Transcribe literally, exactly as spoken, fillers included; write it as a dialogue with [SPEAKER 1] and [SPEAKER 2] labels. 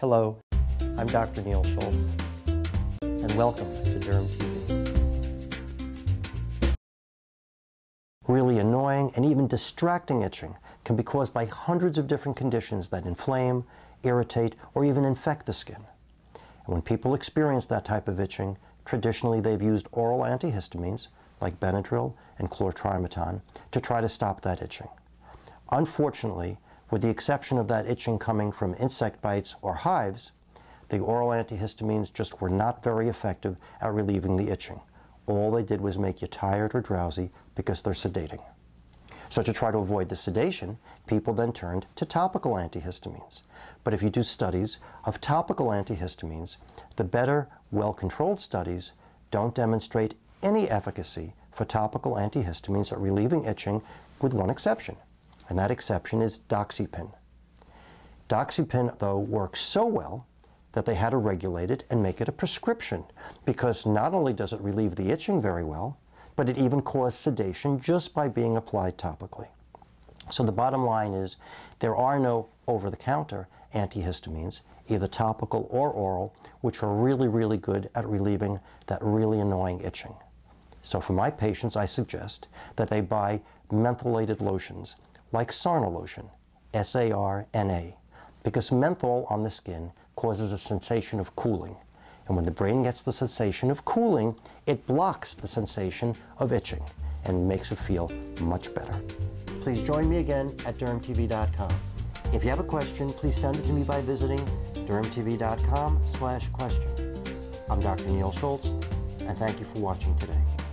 [SPEAKER 1] Hello, I'm Doctor Neil Schultz, and welcome to DermTV. Really annoying and even distracting itching can be caused by hundreds of different conditions that inflame, irritate, or even infect the skin. And when people experience that type of itching, traditionally they've used oral antihistamines like Benadryl and chlortrimeton to try to stop that itching. Unfortunately, with the exception of that itching coming from insect bites or hives, the oral antihistamines just were not very effective at relieving the itching. All they did was make you tired or drowsy because they're sedating. So to try to avoid the sedation, people then turned to topical antihistamines. But if you do studies of topical antihistamines, the better, well-controlled studies don't demonstrate any efficacy for topical antihistamines at relieving itching, with one exception, and that exception is doxepin. Doxepin, though, works so well that they had to regulate it and make it a prescription, because not only does it relieve the itching very well, but it even causes sedation just by being applied topically. So the bottom line is there are no over-the-counter antihistamines, either topical or oral, which are really, really good at relieving that really annoying itching. So for my patients, I suggest that they buy mentholated lotions like Sarna lotion, S A R N A, because menthol on the skin causes a sensation of cooling. And when the brain gets the sensation of cooling, it blocks the sensation of itching and makes it feel much better. Please join me again at derm T V dot com. If you have a question, please send it to me by visiting derm T V dot com slash question. I'm Doctor Neil Schultz, and thank you for watching today.